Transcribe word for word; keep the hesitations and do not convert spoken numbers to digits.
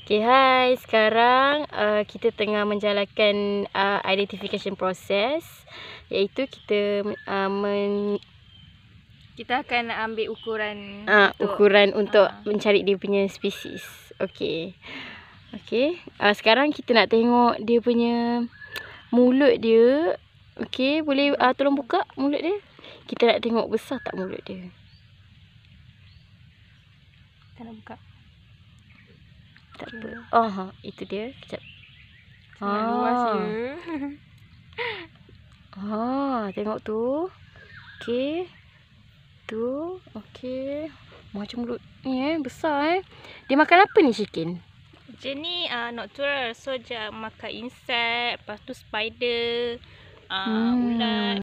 Okay, hai. Sekarang uh, kita tengah menjalankan uh, identification process, iaitu kita uh, men, kita akan ambil ukuran uh, untuk, ukuran untuk uh, mencari dia punya spesies. Okay. Okay. Uh, sekarang kita nak tengok dia punya mulut dia. Okay, boleh uh, tolong buka mulut dia. Kita nak tengok besar tak mulut dia. kita nak buka. Tak Okay. apa. Oh, ha, itu dia. Sekejap. Sangat luas ya. Ha, tengok tu. Okey. Tu. Okey. Macam mulut ni eh, besar eh. Dia makan apa ni chicken? Dia ni uh, nocturnal. So dia makan insect, lepas tu spider, uh, Hmm. ulat.